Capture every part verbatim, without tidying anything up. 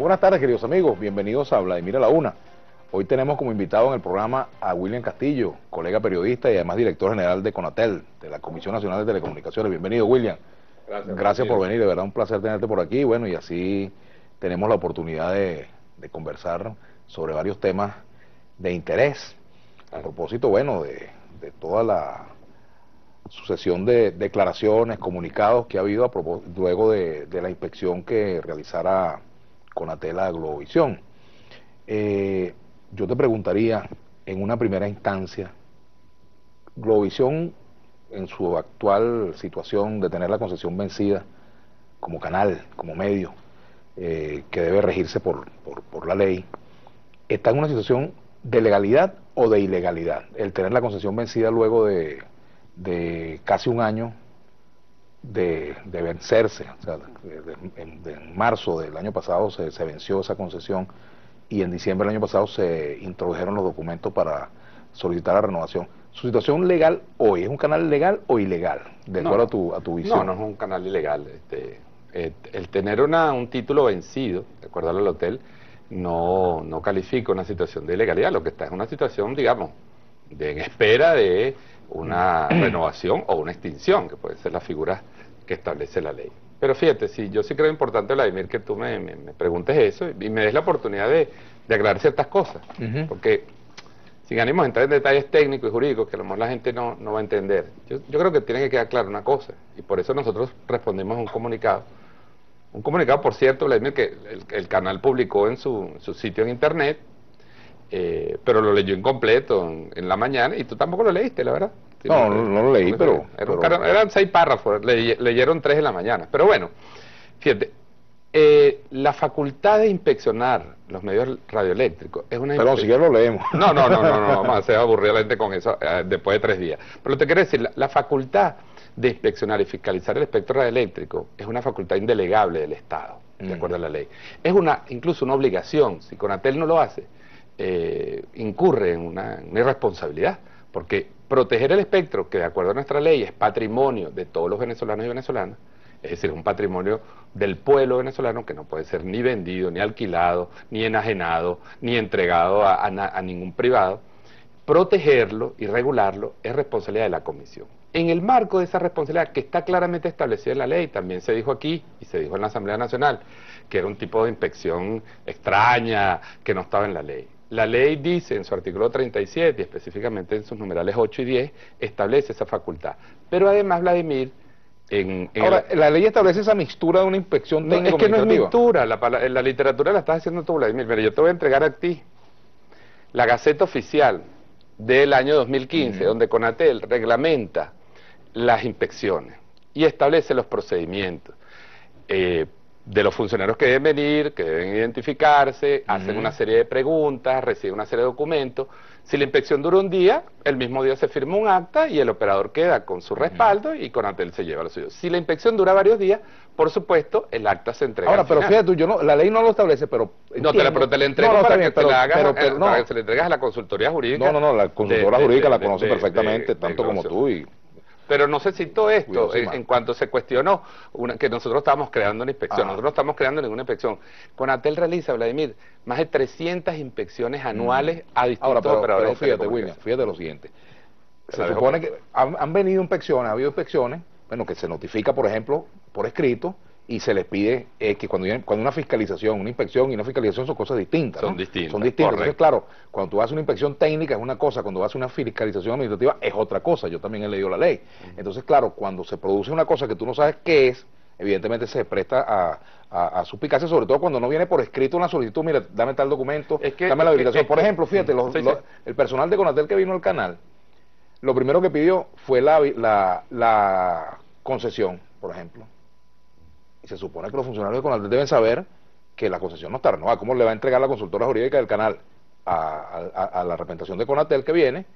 Buenas tardes, queridos amigos, bienvenidos a Vladimir a la Una. Hoy tenemos como invitado en el programa a William Castillo, colega periodista y además director general de CONATEL, de la Comisión Nacional de Telecomunicaciones. Bienvenido, William. Gracias, Gracias por venir, de verdad un placer tenerte por aquí. Bueno, y así tenemos la oportunidad de, de conversar sobre varios temas de interés. A propósito, bueno, de, de toda la sucesión de declaraciones, comunicados que ha habido a luego de, de la inspección que realizara CONATEL a Globovisión. Eh, yo te preguntaría, en una primera instancia, Globovisión, en su actual situación de tener la concesión vencida como canal, como medio, eh, que debe regirse por, por, por la ley, ¿está en una situación de legalidad o de ilegalidad? El tener la concesión vencida luego de, de casi un año de, de vencerse, o sea, de, de, en, de, en marzo del año pasado se, se venció esa concesión y en diciembre del año pasado se introdujeron los documentos para solicitar la renovación. ¿Su situación legal hoy es un canal legal o ilegal, de no, acuerdo a tu, a tu visión? No, no es un canal ilegal. Este, eh, el tener una, un título vencido, de acuerdo al hotel, no, no califica una situación de ilegalidad. Lo que está es una situación, digamos, de en espera de una renovación o una extinción, que puede ser la figura que establece la ley. Pero fíjate, sí, yo sí creo importante, Vladimir, que tú me, me, me preguntes eso y me des la oportunidad de, de aclarar ciertas cosas, uh-huh. porque sin ánimo de entrar en detalles técnicos y jurídicos que a lo mejor la gente no, no va a entender, yo, yo creo que tiene que quedar clara una cosa, y por eso nosotros respondimos a un comunicado, un comunicado, por cierto, Vladimir, que el, el canal publicó en su, en su sitio en internet, eh, pero lo leyó incompleto en, en la mañana, y tú tampoco lo leíste, la verdad. Sí, no, no, no lo leí, pero... Era un, pero... Eran seis párrafos, le, leyeron tres en la mañana. Pero bueno, fíjate, eh, la facultad de inspeccionar los medios radioeléctricos es una... Pero si ya lo leemos. No, no, no, no, no, vamos a hacer aburrir a la gente con eso eh, después de tres días. Pero te quiero decir, la, la facultad de inspeccionar y fiscalizar el espectro radioeléctrico es una facultad indelegable del Estado, de acuerdo a la ley. Es una, incluso una obligación, si CONATEL no lo hace, eh, incurre en una, una irresponsabilidad, porque proteger el espectro, que de acuerdo a nuestra ley es patrimonio de todos los venezolanos y venezolanas, es decir, es un patrimonio del pueblo venezolano que no puede ser ni vendido, ni alquilado, ni enajenado, ni entregado a, a, a ningún privado, protegerlo y regularlo es responsabilidad de la Comisión. En el marco de esa responsabilidad, que está claramente establecida en la ley, también se dijo aquí y se dijo en la Asamblea Nacional, que era un tipo de inspección extraña, que no estaba en la ley. La ley dice en su artículo treinta y siete, y específicamente en sus numerales ocho y diez, establece esa facultad. Pero además, Vladimir, en... en Ahora, la, la ley establece esa mixtura de una inspección técnica. No, es que no es mixtura, la, la, la literatura la estás haciendo tú, Vladimir. Mira, yo te voy a entregar a ti la Gaceta Oficial del año dos mil quince, uh-huh. donde CONATEL reglamenta las inspecciones y establece los procedimientos. Eh, de los funcionarios que deben venir, que deben identificarse, uh-huh. hacen una serie de preguntas, reciben una serie de documentos. Si la inspección dura un día, el mismo día se firma un acta y el operador queda con su respaldo uh-huh. y CONATEL se lleva lo suyo. Si la inspección dura varios días, por supuesto, el acta se entrega. Ahora, al pero final. fíjate tú, yo no, la ley no lo establece, pero no, te la, pero te la entrego no, no, para, bien, que pero, te la hagas, pero, pero, no. para que se la entregas a la consultoría jurídica. No, no, no, la consultora de, jurídica de, la conoce de, perfectamente, de, de, tanto de como tú y... Pero no se citó esto en, en cuanto se cuestionó una, que nosotros estábamos creando una inspección. Ah. Nosotros no estamos creando ninguna inspección. CONATEL realiza, Vladimir, más de trescientas inspecciones anuales mm. a distintos Ahora, pero, operadores. Pero fíjate, William, fíjate lo siguiente. Se La supone que han, han venido inspecciones, ha habido inspecciones, bueno, que se notifica, por ejemplo, por escrito, y se les pide eh, que cuando, cuando una fiscalización, una inspección y una fiscalización son cosas distintas, ¿no? Son distintas. Son distintas. Entonces, claro, cuando tú haces una inspección técnica es una cosa, cuando haces una fiscalización administrativa es otra cosa. Yo también he leído la ley. Uh-huh. Entonces, claro, cuando se produce una cosa que tú no sabes qué es, evidentemente se presta a, a, a suspicacia, sobre todo cuando no viene por escrito una solicitud, mira, dame tal documento, es que, dame la habilitación. Es que, por ejemplo, fíjate, los, sí, sí. Los, el personal de CONATEL que vino al canal, lo primero que pidió fue la, la, la concesión, por ejemplo. Y se supone que los funcionarios de CONATEL deben saber que la concesión no está renovada. ¿Cómo le va a entregar la consultora jurídica del canal a, a, a la representación de CONATEL que viene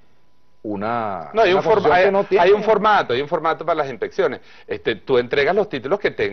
una, no, hay, una un forma, hay, que no tiene? Hay un formato, hay un formato para las inspecciones. Este, tú entregas los títulos que tengas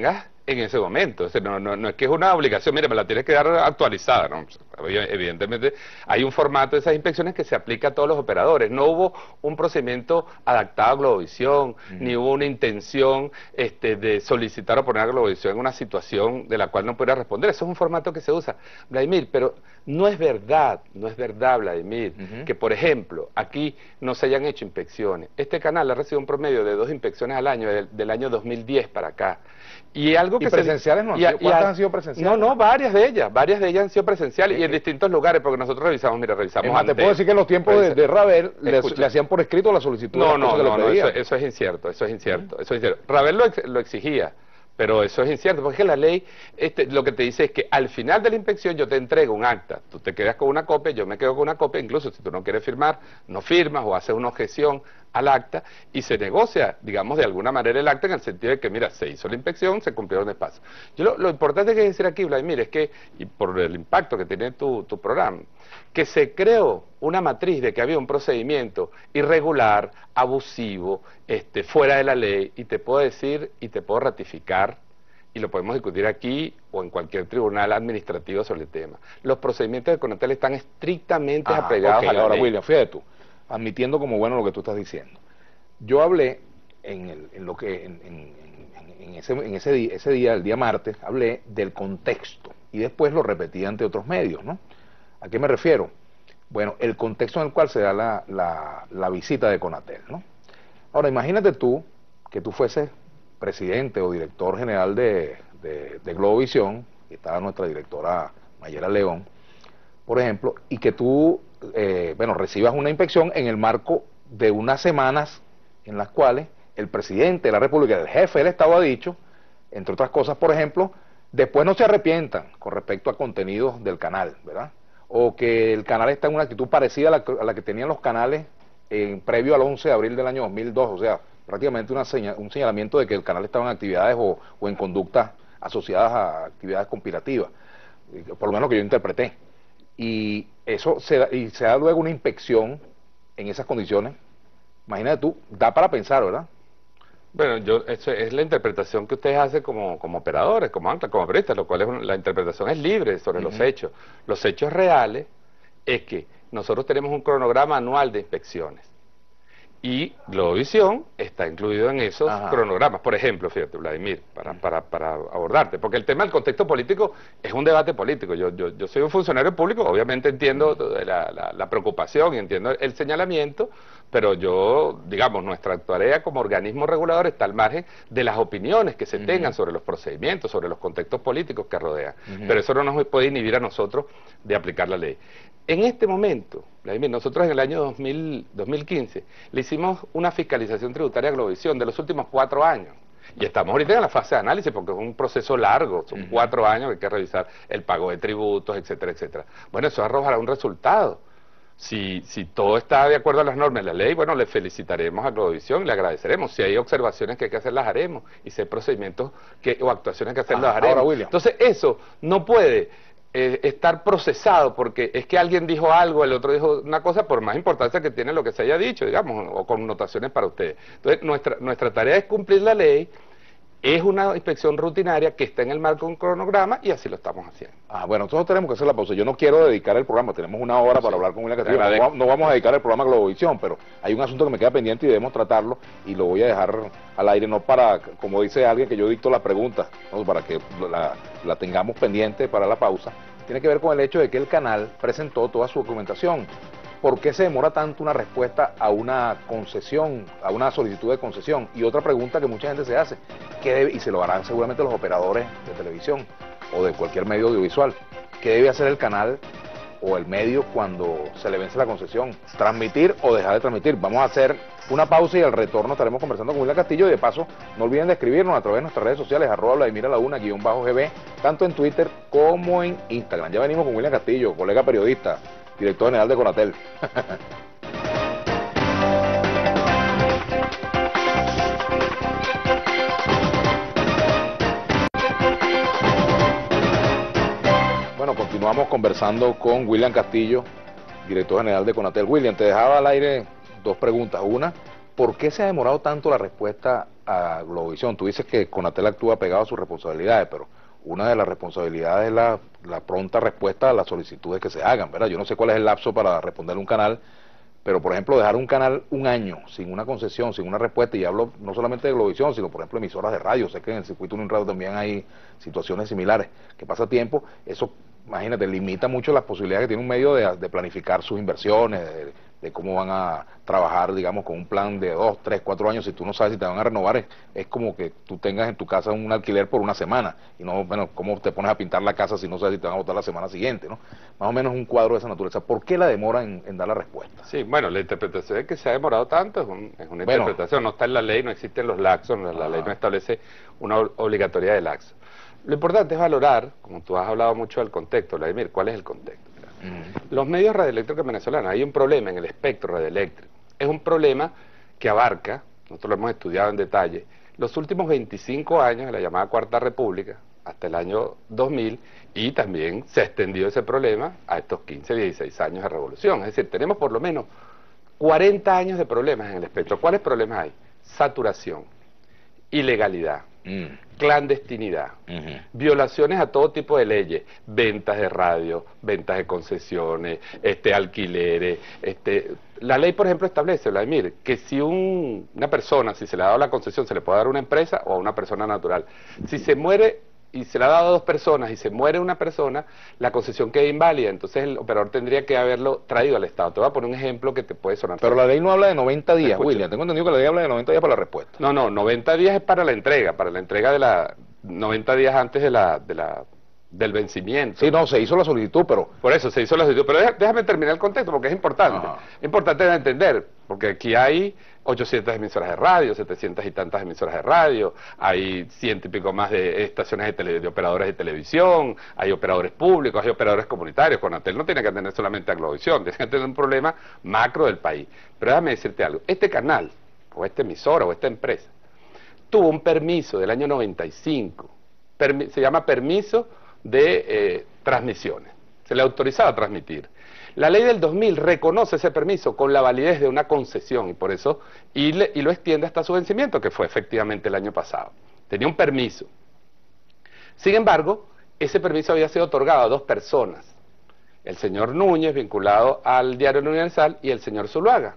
en ese momento. O sea, no, no, no es que es una obligación, mire, me la tienes que dar actualizada, ¿no? Evidentemente hay un formato de esas inspecciones que se aplica a todos los operadores. No hubo un procedimiento adaptado a Globovisión, uh-huh. ni hubo una intención este, de solicitar o poner a Globovisión en una situación de la cual no pudiera responder. Eso es un formato que se usa, Vladimir, pero no es verdad, no es verdad, Vladimir, uh-huh. que por ejemplo, aquí no se hayan hecho inspecciones. Este canal ha recibido un promedio de dos inspecciones al año, del, del año dos mil diez para acá. Y algo que ¿Y presenciales se, no han y a, sido? ¿Cuántas a, han sido presenciales? No, no, varias de ellas, varias de ellas han sido presenciales eh, y en eh, distintos lugares, porque nosotros revisamos, mira, revisamos más, antes. Te puedo decir que en los tiempos de, de Ravel le, le hacían por escrito la solicitud. No, de no, que no, le no eso, eso es incierto, eso es incierto, uh-huh. eso es incierto. Ravel lo, ex, lo exigía, pero eso es incierto, porque la ley este, lo que te dice es que al final de la inspección yo te entrego un acta, tú te quedas con una copia, yo me quedo con una copia, incluso si tú no quieres firmar, no firmas o haces una objeción al acta y se negocia, digamos, de alguna manera el acta en el sentido de que, mira, se hizo la inspección, se cumplieron los pasos. Yo lo, lo importante que decir aquí, Vladimir, es que, y por el impacto que tiene tu, tu programa, que se creó una matriz de que había un procedimiento irregular, abusivo, este, fuera de la ley, y te puedo decir y te puedo ratificar, y lo podemos discutir aquí o en cualquier tribunal administrativo sobre el tema. Los procedimientos de Conatel están estrictamente Ajá, apegados okay, a la ahora, ley. William, fíjate tú, admitiendo como bueno lo que tú estás diciendo. Yo hablé en, el, en lo que en, en, en, ese, en ese, día, ese día, el día martes, hablé del contexto y después lo repetí ante otros medios, ¿no? ¿A qué me refiero? Bueno, el contexto en el cual se da la, la, la visita de Conatel, ¿no? Ahora, imagínate tú que tú fueses presidente o director general de, de, de Globovisión, que estaba nuestra directora Mayela León, por ejemplo, y que tú, eh, bueno, recibas una inspección en el marco de unas semanas en las cuales el presidente de la República, el jefe del Estado ha dicho, entre otras cosas, por ejemplo, después no se arrepientan con respecto a contenidos del canal, ¿verdad? O que el canal está en una actitud parecida a la, a la que tenían los canales en, previo al once de abril del año dos mil dos, o sea, prácticamente una señal, un señalamiento de que el canal estaba en actividades o, o en conductas asociadas a actividades conspirativas, por lo menos que yo interpreté. Y eso se da, y se da luego una inspección en esas condiciones. Imagínate tú, da para pensar, ¿verdad? Bueno, yo eso es la interpretación que ustedes hacen como, como operadores, como anclas, como periodistas, lo cual es una, la interpretación es libre sobre uh-huh. los hechos. Los hechos reales es que nosotros tenemos un cronograma anual de inspecciones y Globovisión está incluido en esos Ajá. cronogramas. Por ejemplo, fíjate, Vladimir, para, para, para abordarte, porque el tema del contexto político es un debate político. Yo, yo, yo soy un funcionario público, obviamente entiendo la, la, la preocupación y entiendo el señalamiento, pero yo, digamos, nuestra tarea como organismo regulador está al margen de las opiniones que se uh-huh. tengan sobre los procedimientos, sobre los contextos políticos que rodean. Uh-huh. Pero eso no nos puede inhibir a nosotros de aplicar la ley. En este momento, Vladimir, nosotros en el año dos mil, dos mil quince le hicimos una fiscalización tributaria a Globovisión de los últimos cuatro años. Y estamos ahorita en la fase de análisis porque es un proceso largo, son uh-huh. cuatro años que hay que revisar el pago de tributos, etcétera, etcétera. Bueno, eso arrojará un resultado. Si, si todo está de acuerdo a las normas de la ley, bueno, le felicitaremos a Globovisión, le agradeceremos. Si hay observaciones que hay que hacer, las haremos. Y si hay procedimientos que, o actuaciones que hacer, ah, las haremos. Ahora, William. Entonces, eso no puede eh, estar procesado porque es que alguien dijo algo, el otro dijo una cosa, por más importancia que tiene lo que se haya dicho, digamos, o connotaciones para ustedes. Entonces, nuestra, nuestra tarea es cumplir la ley. Es una inspección rutinaria que está en el marco de un cronograma y así lo estamos haciendo. Ah, bueno, nosotros tenemos que hacer la pausa. Yo no quiero dedicar el programa, tenemos una hora para sí, hablar con William Castillo. No, no vamos a dedicar el programa a Globovisión, pero hay un asunto que me queda pendiente y debemos tratarlo y lo voy a dejar al aire, no para, como dice alguien, que yo dicto las preguntas, no, para que la, la tengamos pendiente para la pausa. Tiene que ver con el hecho de que el canal presentó toda su documentación. ¿Por qué se demora tanto una respuesta a una concesión, a una solicitud de concesión? Y otra pregunta que mucha gente se hace, ¿qué debe, y se lo harán seguramente los operadores de televisión o de cualquier medio audiovisual, ¿qué debe hacer el canal o el medio cuando se le vence la concesión? ¿Transmitir o dejar de transmitir? Vamos a hacer una pausa y al retorno estaremos conversando con William Castillo y de paso no olviden de escribirnos a través de nuestras redes sociales, arroba Vladimir a la una, guión bajo G B, tanto en Twitter como en Instagram. Ya venimos con William Castillo, colega periodista, director general de Conatel. Bueno, continuamos conversando con William Castillo, director general de Conatel. William, te dejaba al aire dos preguntas. Una, ¿por qué se ha demorado tanto la respuesta a Globovisión? Tú dices que Conatel actúa pegado a sus responsabilidades, pero una de las responsabilidades es la, la pronta respuesta a las solicitudes que se hagan, ¿verdad? Yo no sé cuál es el lapso para responder un canal, pero por ejemplo dejar un canal un año sin una concesión, sin una respuesta, y hablo no solamente de Globovisión, sino por ejemplo emisoras de radio, sé que en el circuito Uniradio también hay situaciones similares, que pasa tiempo, eso, imagínate, limita mucho las posibilidades que tiene un medio de, de planificar sus inversiones, de, de cómo van a trabajar, digamos, con un plan de dos, tres, cuatro años. Si tú no sabes si te van a renovar, es, es como que tú tengas en tu casa un alquiler por una semana, y no, bueno, cómo te pones a pintar la casa si no sabes si te van a votar la semana siguiente, ¿no? Más o menos un cuadro de esa naturaleza. ¿Por qué la demora en, en dar la respuesta? Sí, bueno, la interpretación de que se ha demorado tanto es, un, es una Bueno, interpretación, no está en la ley, no existen los laxos, la, la ley no establece una obligatoriedad de laxo. Lo importante es valorar, como tú has hablado mucho del contexto, Vladimir, ¿cuál es el contexto? Uh-huh. Los medios radioeléctricos venezolanos, hay un problema en el espectro radioeléctrico. Es un problema que abarca, nosotros lo hemos estudiado en detalle, los últimos veinticinco años de la llamada Cuarta República, hasta el año dos mil, y también se ha extendido ese problema a estos quince, dieciséis años de revolución. Es decir, tenemos por lo menos cuarenta años de problemas en el espectro. ¿Cuáles problemas hay? Saturación, ilegalidad, mm. clandestinidad, uh-huh. violaciones a todo tipo de leyes, ventas de radio, ventas de concesiones, este, alquileres. Este, la ley, por ejemplo, establece, Vladimir, que si un, una persona, si se le ha dado la concesión, se le puede dar a una empresa o a una persona natural. Si se muere y se le ha dado a dos personas y se muere una persona, la concesión queda inválida, entonces el operador tendría que haberlo traído al Estado. Te voy a poner un ejemplo que te puede sonar. Pero la ley no habla de noventa días, William. Tengo entendido que la ley habla de noventa días para la respuesta. No, no, noventa días es para la entrega, para la entrega de la... noventa días antes de la... De la del vencimiento. Sí, no, se hizo la solicitud, pero... Por eso, se hizo la solicitud, pero déjame terminar el contexto, porque es importante. Ajá. Es importante de entender, porque aquí hay ochocientas emisoras de radio, setecientas y tantas emisoras de radio, hay ciento y pico más de estaciones de, tele, de operadores de televisión, hay operadores públicos, hay operadores comunitarios. Conatel no tiene que atender solamente a Globovisión, tiene que tener un problema macro del país. Pero déjame decirte algo, este canal, o esta emisora, o esta empresa, tuvo un permiso del año noventa y cinco, permi se llama permiso de eh, transmisiones, se le autorizaba a transmitir. La ley del dos mil reconoce ese permiso con la validez de una concesión y por eso, y, le, y lo extiende hasta su vencimiento, que fue efectivamente el año pasado. Tenía un permiso. Sin embargo, ese permiso había sido otorgado a dos personas, el señor Núñez, vinculado al Diario Universal, y el señor Zuluaga.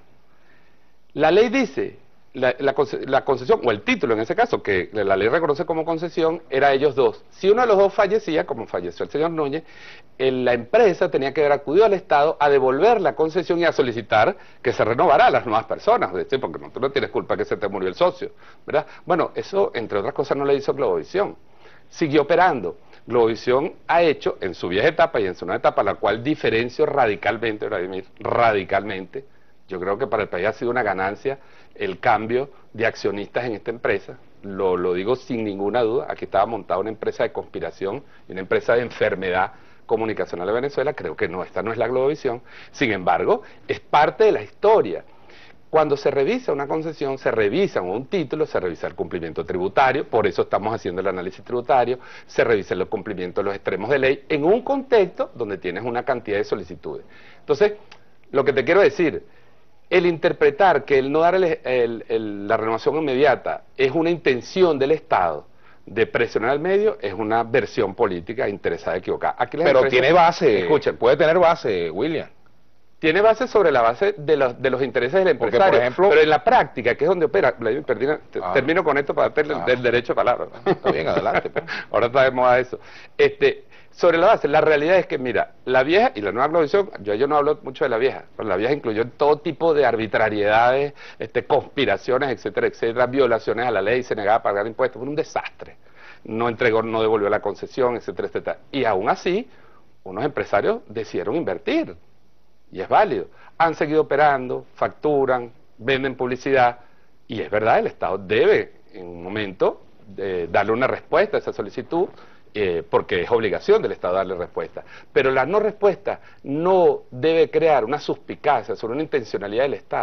La ley dice, la, la, la concesión, o el título en ese caso, que la ley reconoce como concesión, era ellos dos. Si uno de los dos fallecía, como falleció el señor Núñez, el, la empresa tenía que haber acudido al Estado a devolver la concesión y a solicitar que se renovara a las nuevas personas, ¿sí? Porque no, tú no tienes culpa que se te murió el socio, ¿verdad? Bueno, eso, entre otras cosas, no le hizo Globovisión. Siguió operando. Globovisión ha hecho, en su vieja etapa y en su nueva etapa, la cual diferencio radicalmente, Vladimir, radicalmente. Yo creo que para el país ha sido una ganancia el cambio de accionistas en esta empresa, lo, lo digo sin ninguna duda. Aquí estaba montada una empresa de conspiración y una empresa de enfermedad comunicacional de Venezuela. Creo que no, esta no es la Globovisión. Sin embargo, es parte de la historia. Cuando se revisa una concesión, se revisa un título, se revisa el cumplimiento tributario, por eso estamos haciendo el análisis tributario, se revisa el cumplimiento de los extremos de ley, en un contexto donde tienes una cantidad de solicitudes. Entonces, lo que te quiero decir, el interpretar que el no dar el, el, el, la renovación inmediata es una intención del Estado de presionar al medio, es una versión política interesada equivocada. Aquí Pero empresas, tiene base, escuchen, puede tener base, William. Tiene base sobre la base de los, de los intereses del empresario. Porque, por ejemplo, pero en la práctica, que es donde opera, Vladimir, perdina, ah, termino con esto para darte ah, el, el derecho de palabra. Está bien, adelante. Pues. Ahora traemos a eso. Este, sobre la base, la realidad es que, mira, la vieja y la nueva Globovisión, yo, yo no hablo mucho de la vieja, pero la vieja incluyó todo tipo de arbitrariedades, este, conspiraciones, etcétera, etcétera, violaciones a la ley, se negaba a pagar impuestos, fue un desastre. No entregó, no devolvió la concesión, etcétera, etcétera. Y aún así, unos empresarios decidieron invertir. Y es válido. Han seguido operando, facturan, venden publicidad, y es verdad, el Estado debe, en un momento, eh, darle una respuesta a esa solicitud, eh, porque es obligación del Estado darle respuesta. Pero la no respuesta no debe crear una suspicacia sobre una intencionalidad del Estado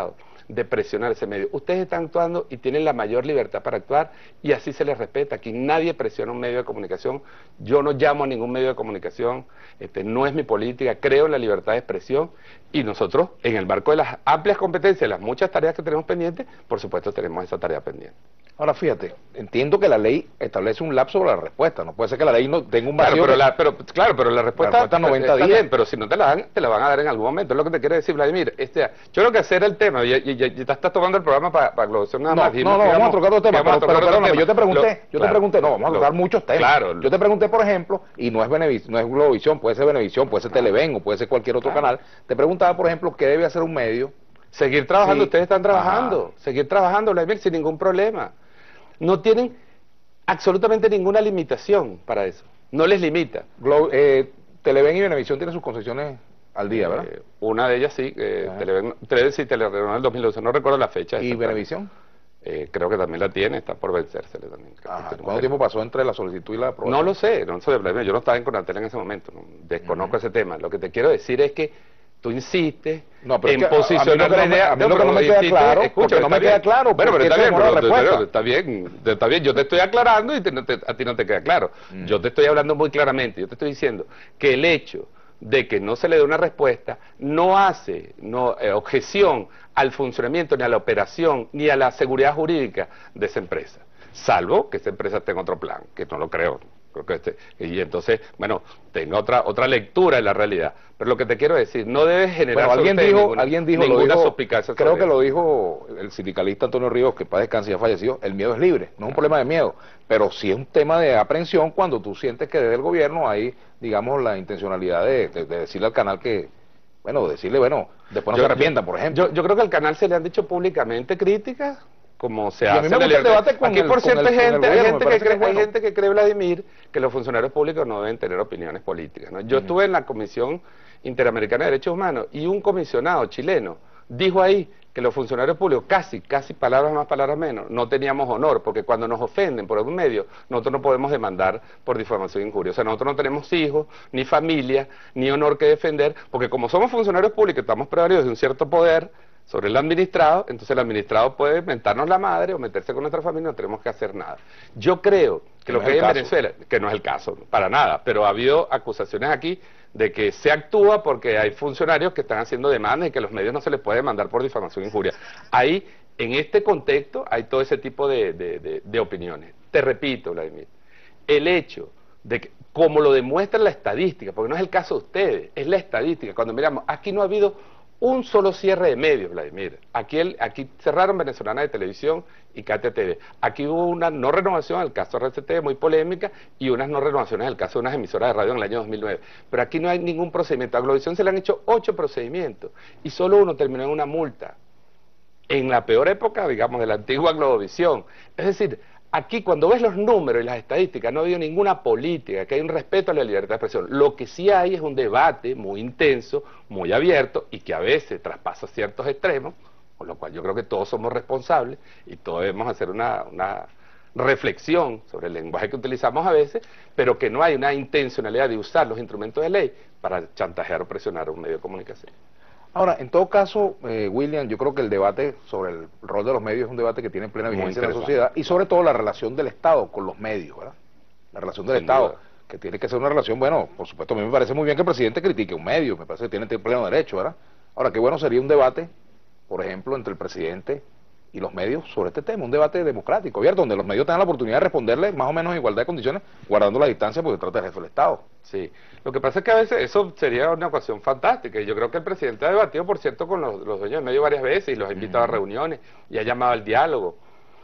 de presionar ese medio. Ustedes están actuando y tienen la mayor libertad para actuar y así se les respeta. Aquí nadie presiona un medio de comunicación. Yo no llamo a ningún medio de comunicación, este, no es mi política, creo en la libertad de expresión y nosotros, en el marco de las amplias competencias, las muchas tareas que tenemos pendientes, por supuesto tenemos esa tarea pendiente. Ahora fíjate, entiendo que la ley establece un lapso para la respuesta, no puede ser que la ley no tenga un vacío. Claro, pero, que... la, pero, claro, pero la respuesta, la respuesta noventa está días. bien, pero si no te la dan, te la van a dar en algún momento, es lo que te quiere decir Vladimir. Este, yo creo que hacer el tema, y, y, y, y te estás tomando el programa para pa Globovisión nada no, más. No, no, vamos a tocar otro tema, pero, pero, pero no, yo te pregunté, lo, yo claro, te pregunté, no, vamos a tocar lo, muchos temas. Claro, yo te pregunté, por ejemplo, y no es Benevis, no es Globovisión, puede ser Benevisión, puede ser claro. Televen o puede ser cualquier otro claro. canal, te preguntaba, por ejemplo, qué debe hacer un medio. Seguir trabajando, sí. Ustedes están trabajando, Ajá. seguir trabajando, Vladimir, sin ningún problema. No tienen absolutamente ninguna limitación para eso. No les limita. Glo eh, Televen y Venevisión tienen sus concesiones al día, ¿verdad? Eh, una de ellas sí, eh, Televen, Televen sí, Televen en el dos mil doce, no recuerdo la fecha. ¿Y Venevisión? Eh, creo que también la tiene, está por vencérsele también. Ajá. ¿Cuánto tiempo pasó entre la solicitud y la aprobación? No lo sé, no sé, yo no estaba en Conatel en ese momento, no, desconozco uh-huh. ese tema. Lo que te quiero decir es que tú insistes no, pero en es que posicionar la idea. A mí lo que no me queda claro, escucha, no me queda claro. Bueno, pero está bien, pero, pero, está bien, está bien, yo te estoy aclarando y te, te, a ti no te queda claro. Mm. Yo te estoy hablando muy claramente, yo te estoy diciendo que el hecho de que no se le dé una respuesta no hace no, eh, objeción al funcionamiento, ni a la operación, ni a la seguridad jurídica de esa empresa. Salvo que esa empresa tenga otro plan, que no lo creo. Creo que este, y entonces, bueno, tenga otra otra lectura de la realidad. Pero lo que te quiero decir, no debe generar bueno, alguien dijo, ninguna, alguien dijo, ninguna lo dijo, suspicacia. Creo que eso. Lo dijo el sindicalista Antonio Ríos, que para descansar ya fallecido, el miedo es libre, no es un problema de miedo, pero sí es un tema de aprehensión cuando tú sientes que desde el gobierno hay, digamos, la intencionalidad de, de, de decirle al canal que, bueno, decirle, bueno, después no yo, se arrepientan, por ejemplo. Yo, yo creo que al canal se le han dicho públicamente críticas, como se hace. El debate con Aquí, el, por cierto, hay gente, hay, gente que cree, que bueno. hay gente que cree, Vladimir, que los funcionarios públicos no deben tener opiniones políticas, ¿no? Yo uh-huh. estuve en la Comisión Interamericana de Derechos Humanos y un comisionado chileno dijo ahí que los funcionarios públicos, casi, casi palabras más, palabras menos, no teníamos honor, porque cuando nos ofenden por algún medio, nosotros no podemos demandar por difamación e injuria. O sea, nosotros no tenemos hijos, ni familia, ni honor que defender, porque como somos funcionarios públicos, estamos prevenidos de un cierto poder sobre el administrado, entonces el administrado puede mentarnos la madre o meterse con nuestra familia, no tenemos que hacer nada. Yo creo que lo que hay en Venezuela, que no es el caso, para nada, pero ha habido acusaciones aquí de que se actúa porque hay funcionarios que están haciendo demandas y que a los medios no se les puede demandar por difamación e injuria. Ahí, en este contexto, hay todo ese tipo de, de, de, de opiniones. Te repito, Vladimir, el hecho de que, como lo demuestra la estadística, porque no es el caso de ustedes, es la estadística, cuando miramos, aquí no ha habido un solo cierre de medios, Vladimir. Aquí, el, aquí cerraron Venezolana de Televisión y K T T V. Aquí hubo una no renovación en el caso de R C T V muy polémica y unas no renovaciones en el caso de unas emisoras de radio en el año dos mil nueve. Pero aquí no hay ningún procedimiento. A Globovisión se le han hecho ocho procedimientos y solo uno terminó en una multa. En la peor época, digamos, de la antigua Globovisión. Es decir, aquí cuando ves los números y las estadísticas no ha habido ninguna política, que hay un respeto a la libertad de expresión. Lo que sí hay es un debate muy intenso, muy abierto y que a veces traspasa ciertos extremos, con lo cual yo creo que todos somos responsables y todos debemos hacer una, una reflexión sobre el lenguaje que utilizamos a veces, pero que no hay una intencionalidad de usar los instrumentos de ley para chantajear o presionar a un medio de comunicación. Ahora, en todo caso, eh, William, yo creo que el debate sobre el rol de los medios es un debate que tiene plena vigencia en la sociedad y sobre todo la relación del Estado con los medios, ¿verdad? La relación del Sin Estado, duda. Que tiene que ser una relación, bueno, por supuesto, a mí me parece muy bien que el presidente critique un medio, me parece que tiene pleno derecho, ¿verdad? Ahora, qué bueno sería un debate, por ejemplo, entre el presidente y los medios sobre este tema, un debate democrático, abierto, donde los medios tengan la oportunidad de responderle más o menos en igualdad de condiciones, guardando la distancia porque trata del jefe del Estado. Sí, lo que pasa es que a veces eso sería una ocasión fantástica, y yo creo que el presidente ha debatido, por cierto, con los, los dueños de medios varias veces, y los ha invitado mm. a reuniones, y ha llamado al diálogo.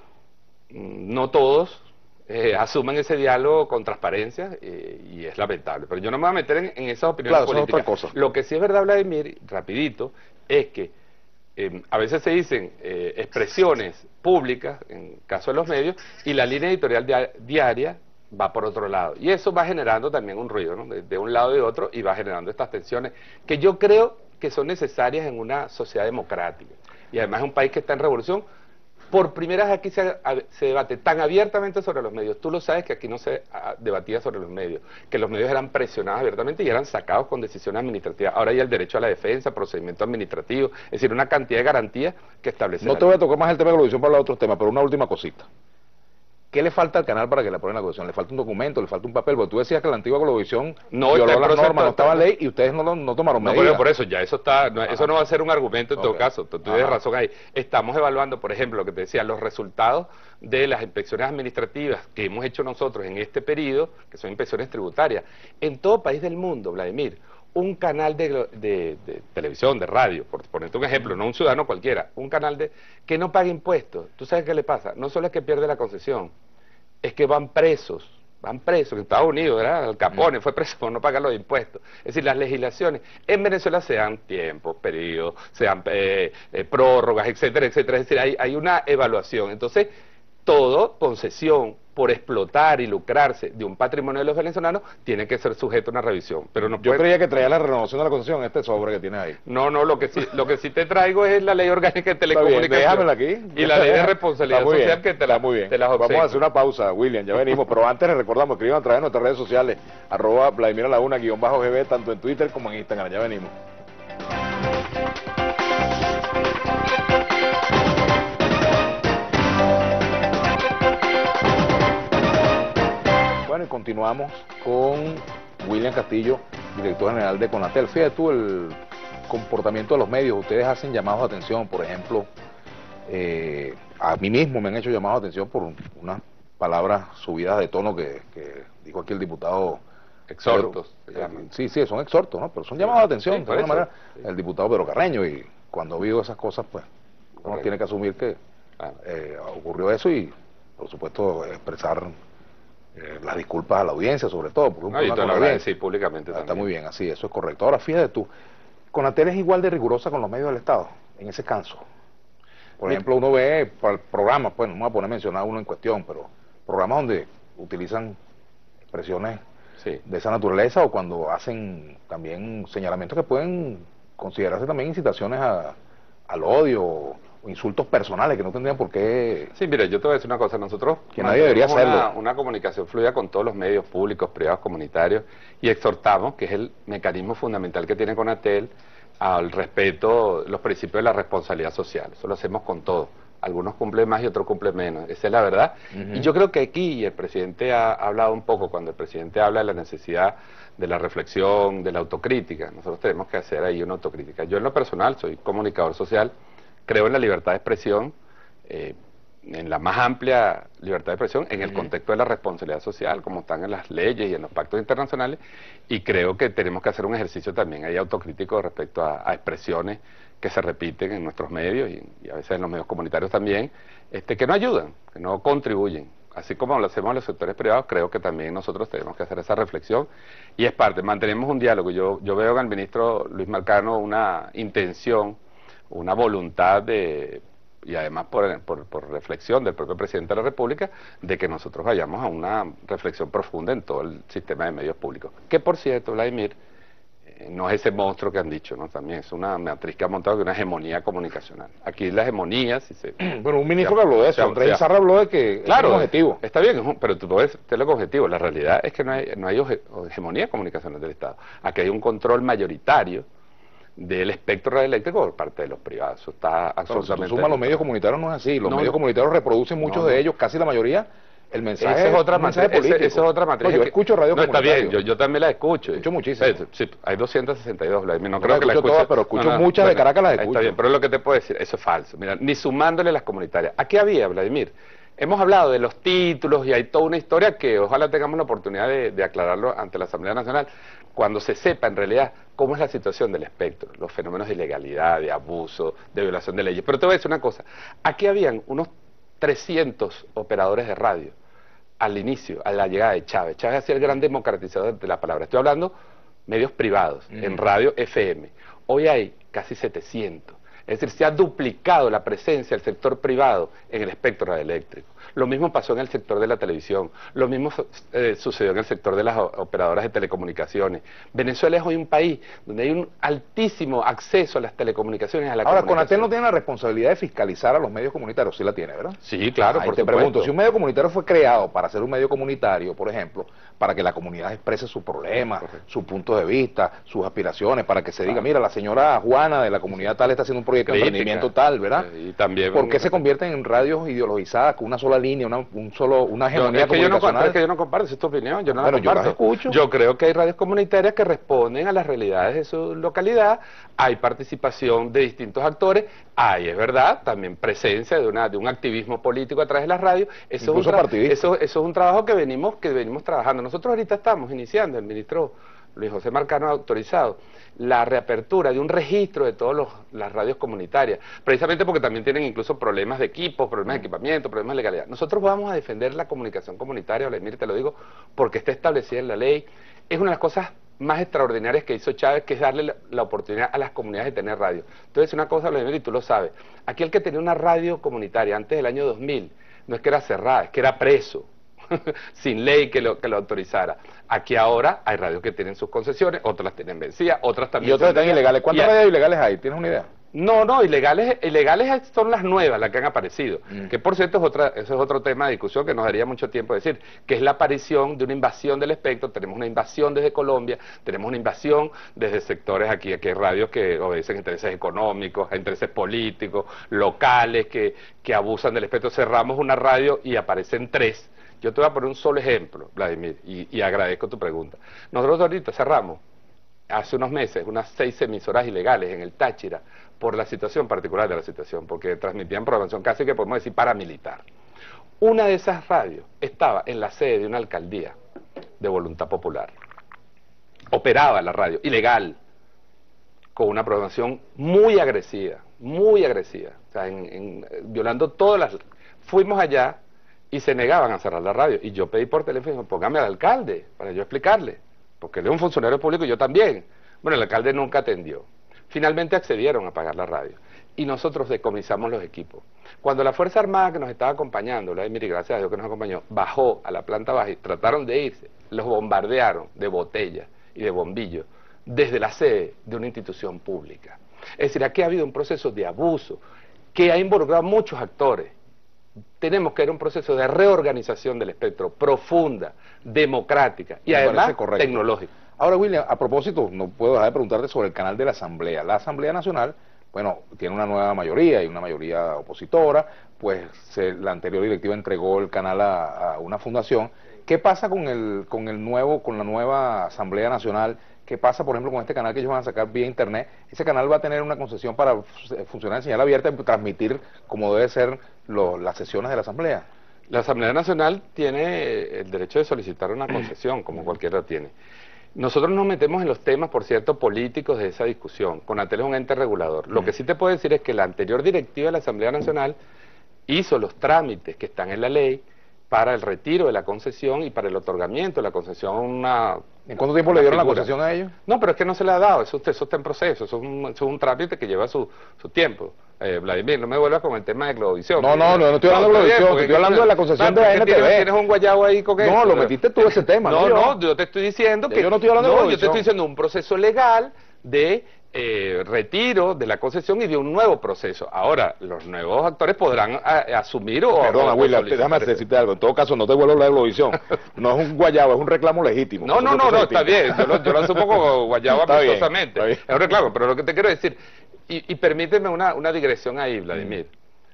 No todos eh, asumen ese diálogo con transparencia, eh, y es lamentable, pero yo no me voy a meter en, en esas opiniones claro, políticas. Eso es otra cosa. Lo que sí es verdad, Vladimir, rapidito, es que Eh, a veces se dicen eh, expresiones públicas, en caso de los medios, y la línea editorial dia diaria va por otro lado. Y eso va generando también un ruido, ¿no? de, de un lado y de otro, y va generando estas tensiones que yo creo que son necesarias en una sociedad democrática. Y además es un país que está en revolución Por primera vez aquí se, se debate tan abiertamente sobre los medios. Tú lo sabes que aquí no se a, debatía sobre los medios, que los medios eran presionados abiertamente y eran sacados con decisiones administrativas. Ahora hay el derecho a la defensa, procedimiento administrativo, es decir, una cantidad de garantías que establece. No te voy a tocar más el tema de televisión para hablar de otros temas, pero una última cosita. ¿Qué le falta al canal para que le aprueben la Constitución? ¿Le falta un documento? ¿Le falta un papel? Porque tú decías que la antigua Globovisión no, violó las normas, no estaba en ley y ustedes no, lo, no tomaron no, medidas. No, por eso, ya eso está, no, eso no va a ser un argumento en okay. todo caso, tú, tú tienes razón ahí. Estamos evaluando, por ejemplo, lo que te decía, los resultados de las inspecciones administrativas que hemos hecho nosotros en este periodo, que son inspecciones tributarias. En todo país del mundo, Vladimir, un canal de, de, de televisión, de radio, por ponerte un ejemplo, no un ciudadano cualquiera, un canal de que no pague impuestos. ¿Tú sabes qué le pasa? No solo es que pierde la concesión, es que van presos, van presos, en Estados Unidos, ¿verdad? Al Capone fue preso por no pagar los impuestos. Es decir, las legislaciones en Venezuela sean tiempos, periodos, sean eh, eh, prórrogas, etcétera, etcétera. Es decir, hay, hay una evaluación. Entonces, todo concesión por explotar y lucrarse de un patrimonio de los venezolanos tiene que ser sujeto a una revisión. Pero no Yo puede... creía que traía la renovación de la concesión, este sobre que tienes ahí. No, no, lo que sí, lo que sí te traigo es la ley orgánica de telecomunicaciones. Déjamela aquí. Y la ley de responsabilidad social bien, que te la, muy bien. te las obsequio. Vamos a hacer una pausa, William, ya venimos, pero antes les recordamos, escriban a través de nuestras redes sociales, arroba Vladimir Laguna, guión bajo G B, tanto en Twitter como en Instagram, ya venimos. Bueno, y continuamos con William Castillo, director general de Conatel. Fíjate tú el comportamiento de los medios. Ustedes hacen llamados de atención, por ejemplo, eh, a mí mismo me han hecho llamados de atención por unas palabras subidas de tono que, que dijo aquí el diputado. Exhortos. Pedro, eh, sí, sí, son exhortos, ¿no? Pero son llamados de atención, sí, de alguna manera, sí. el diputado Pedro Carreño, y cuando vio esas cosas, pues, uno Correcto. tiene que asumir que eh, ocurrió eso y, por supuesto, expresar Eh, las disculpas a la audiencia, sobre todo, porque un no, y te lo agradecí públicamente ah, también. Está muy bien, así, eso es correcto. Ahora, fíjate tú, Conatel es igual de rigurosa con los medios del Estado, en ese caso. Por Mi... ejemplo, uno ve programas, pues no me voy a poner a mencionar uno en cuestión, pero programas donde utilizan expresiones sí. de esa naturaleza o cuando hacen también señalamientos que pueden considerarse también incitaciones a, al odio o insultos personales que no tendrían por qué. Sí, mira, yo te voy a decir una cosa, nosotros que nadie debería hacerlo. Una, una comunicación fluida con todos los medios públicos, privados, comunitarios, y exhortamos, que es el mecanismo fundamental que tiene Conatel, al respeto, los principios de la responsabilidad social. Eso lo hacemos con todos. Algunos cumplen más y otros cumplen menos, esa es la verdad. Uh-huh. Y yo creo que aquí, y el presidente ha hablado un poco, cuando el presidente habla de la necesidad de la reflexión, de la autocrítica, nosotros tenemos que hacer ahí una autocrítica. Yo en lo personal soy comunicador social, creo en la libertad de expresión, eh, en la más amplia libertad de expresión, en el uh-huh. contexto de la responsabilidad social, como están en las leyes y en los pactos internacionales, y creo que tenemos que hacer un ejercicio también ahí autocrítico respecto a, a expresiones que se repiten en nuestros medios y, y a veces en los medios comunitarios también, este, que no ayudan, que no contribuyen. Así como lo hacemos en los sectores privados, creo que también nosotros tenemos que hacer esa reflexión y es parte, mantenemos un diálogo. Yo, yo veo en el ministro Luis Marcano una intención, una voluntad de, y además por, por, por reflexión del propio presidente de la República, de que nosotros vayamos a una reflexión profunda en todo el sistema de medios públicos. Que por cierto, Vladimir, eh, no es ese monstruo que han dicho, ¿no? También es una matriz que ha montado de una hegemonía comunicacional. Aquí la hegemonía, si se... Bueno, un ministro que habló de eso, Andrés Izarra habló de que claro, es un objetivo. Está bien, pero tú puedes tener el objetivo. La realidad es que no hay, no hay hegemonía comunicacional del Estado. Aquí hay un control mayoritario del espectro radioeléctrico por parte de los privados. Eso está absolutamente... Pero si suma los medios comunitarios no es así. Los no, medios no. comunitarios reproducen muchos no, de no. ellos, casi la mayoría, el mensaje. Esa es otra mensaje matriz. político. Esa es otra matriz. No, yo escucho radio No, está comunitario. bien, yo, yo también la escucho. Escucho muchísimo. Sí, hay doscientas sesenta y dos, Vladimir. No, no creo que la escuche todas, pero escucho no, no, muchas bueno, de Caracas, las escucho. Está bien, pero lo que te puedo decir, eso es falso. Mira, ni sumándole las comunitarias. Aquí había, Vladimir, hemos hablado de los títulos y hay toda una historia que ojalá tengamos la oportunidad de, de aclararlo ante la Asamblea Nacional, cuando se sepa en realidad cómo es la situación del espectro, los fenómenos de ilegalidad, de abuso, de violación de leyes. Pero te voy a decir una cosa, aquí habían unos trescientos operadores de radio al inicio, a la llegada de Chávez. Chávez hacía el gran democratizador de la palabra. Estoy hablando medios privados, mm. en radio F M. Hoy hay casi setecientos. Es decir, se ha duplicado la presencia del sector privado en el espectro radioeléctrico. Lo mismo pasó en el sector de la televisión, lo mismo eh, sucedió en el sector de las operadoras de telecomunicaciones. Venezuela es hoy un país donde hay un altísimo acceso a las telecomunicaciones, a la Ahora, comunicación. Conatel no tiene la responsabilidad de fiscalizar a los medios comunitarios, sí la tiene, ¿verdad? Sí, claro, Ahí por te supuesto. pregunto, si un medio comunitario fue creado para ser un medio comunitario, por ejemplo, para que la comunidad exprese sus problemas, Correcto. sus puntos de vista, sus aspiraciones, para que se diga, Claro. mira, la señora Juana de la comunidad tal está haciendo un proyecto de Crítica. emprendimiento tal, ¿verdad? Eh, y también- ¿Por qué se convierten en radios ideologizadas con una sola línea, una, un solo, una Yo, hegemonía es, que yo no, comunicacional? es que yo no comparto, esa es tu opinión, yo no Bueno, la yo las comparto. escucho. Yo creo que hay radios comunitarias que responden a las realidades de su localidad, hay participación de distintos actores, hay, es verdad, también presencia de una de un activismo político a través de las radios, eso, Incluso es un, tra- partidista. eso, eso es un trabajo que venimos, que venimos trabajando. Nosotros ahorita estamos iniciando, el ministro Luis José Marcano ha autorizado la reapertura de un registro de todas las radios comunitarias, precisamente porque también tienen incluso problemas de equipos, problemas de equipamiento, problemas de legalidad. Nosotros vamos a defender la comunicación comunitaria, Vladimir, te lo digo, porque está establecida en la ley. Es una de las cosas más extraordinarias que hizo Chávez, que es darle la, la oportunidad a las comunidades de tener radio. Entonces, una cosa, Vladimir, y tú lo sabes, aquí el que tenía una radio comunitaria antes del año dos mil, no es que era cerrada, es que era preso. Sin ley que lo, que lo autorizara. Aquí ahora hay radios que tienen sus concesiones, otras las tienen vencidas, otras también... Y otras son están ilegales. ¿Cuántas y hay- radios ilegales hay? ¿Tienes una idea? No, no, ilegales, ilegales son las nuevas, las que han aparecido. Mm. Que por cierto, es otra, eso es otro tema de discusión que nos daría mucho tiempo decir, que es la aparición de una invasión del espectro. Tenemos una invasión desde Colombia, tenemos una invasión desde sectores aquí, aquí hay radios que obedecen a intereses económicos, a intereses políticos, locales, que, que abusan del espectro. Cerramos una radio y aparecen tres. Yo te voy a poner un solo ejemplo, Vladimir, y, y agradezco tu pregunta. Nosotros ahorita cerramos, hace unos meses, unas seis emisoras ilegales en el Táchira, por la situación particular de la situación, porque transmitían programación casi que podemos decir paramilitar. Una de esas radios estaba en la sede de una alcaldía de Voluntad Popular. Operaba la radio, ilegal, con una programación muy agresiva, muy agresiva, o sea, en, en, violando todas las... Fuimos allá y se negaban a cerrar la radio, y yo pedí por teléfono, póngame al alcalde, para yo explicarle, porque él es un funcionario público y yo también. Bueno, el alcalde nunca atendió. Finalmente accedieron a pagar la radio, y nosotros decomisamos los equipos. Cuando la Fuerza Armada que nos estaba acompañando, Vladimir, y gracias a Dios que nos acompañó, bajó a la planta baja y trataron de irse, los bombardearon de botellas y de bombillos desde la sede de una institución pública. Es decir, aquí ha habido un proceso de abuso que ha involucrado a muchos actores. Tenemos que ir a un proceso de reorganización del espectro, profunda, democrática y Me además parece correcto. tecnológica. Ahora, William, a propósito, no puedo dejar de preguntarte sobre el canal de la Asamblea. La Asamblea Nacional, bueno, tiene una nueva mayoría y una mayoría opositora, pues se- la anterior directiva entregó el canal a, a una fundación. ¿Qué pasa con el, con el nuevo, con la nueva Asamblea Nacional? ¿Qué pasa, por ejemplo, con este canal que ellos van a sacar vía internet? Ese canal va a tener una concesión para fu- funcionar en señal abierta y transmitir como debe ser lo- las sesiones de la Asamblea. La Asamblea Nacional tiene el derecho de solicitar una concesión, como cualquiera tiene. Nosotros nos metemos en los temas, por cierto, políticos de esa discusión. Conatel es un ente regulador. Lo que sí te puedo decir es que la anterior directiva de la Asamblea Nacional hizo los trámites que están en la ley para el retiro de la concesión y para el otorgamiento de la concesión a una... ¿En cuánto tiempo una le dieron la figura. concesión a ellos? No, pero es que no se le ha dado, eso, eso está en proceso, eso es un, eso es un trámite que lleva su, su tiempo. Eh, Vladimir, no me vuelvas con el tema de Globovisión. No, no, no, no estoy hablando de está bien, Globovisión, porque estoy hablando de la concesión de la ¿qué N T V. Tienes, tienes un guayabo ahí con No, eso, lo pero- metiste tú ese tema, No, no no, yo. yo te estoy diciendo Ya que... yo no estoy hablando de No, yo te Globovisión. estoy diciendo un proceso legal de eh, retiro de la concesión y de un nuevo proceso. Ahora, los nuevos actores podrán a- asumir o... Perdona, o William, solicitar déjame eso. decirte algo. En todo caso, no te vuelvo a hablar de Globovisión. No es un guayabo, es un reclamo legítimo. No, no, Eso no, es no, distinto. está bien, yo lo, yo lo asumo como guayabo Está bien, amistosamente, está bien. es un reclamo, pero lo que te quiero decir, y, y permíteme una, una digresión ahí, Vladimir,